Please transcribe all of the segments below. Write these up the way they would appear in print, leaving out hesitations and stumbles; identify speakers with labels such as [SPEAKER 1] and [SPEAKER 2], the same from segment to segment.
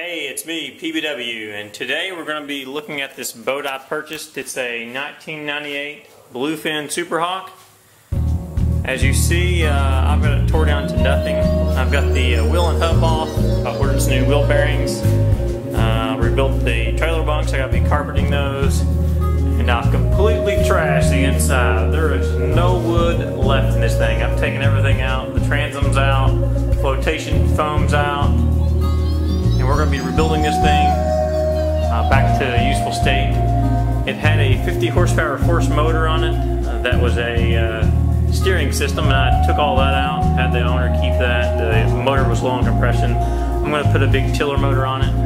[SPEAKER 1] Hey, it's me, PBW, and today we're going to be looking at this boat I purchased. It's a 1998 Bluefin Superhawk. As you see, I've got it tore down to nothing. I've got the wheel and hub off. I ordered some new wheel bearings. Rebuilt the trailer bunks. I got to be carpeting those. And I've completely trashed the inside. There is no wood left in this thing. I've taken everything out. The transom's out. Flotation foam's out. And we're going to be rebuilding this thing back to a useful state. It had a 50 horsepower force motor on it. That was a steering system, and I took all that out, had the owner keep that. The motor was low on compression. I'm going to put a big tiller motor on it.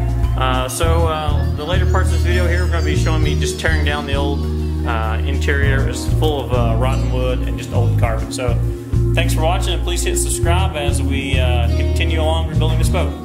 [SPEAKER 1] The later parts of this video here, we're going to be showing me just tearing down the old interior. It's full of rotten wood and just old carpet. So thanks for watching, and please hit subscribe as we continue along rebuilding this boat.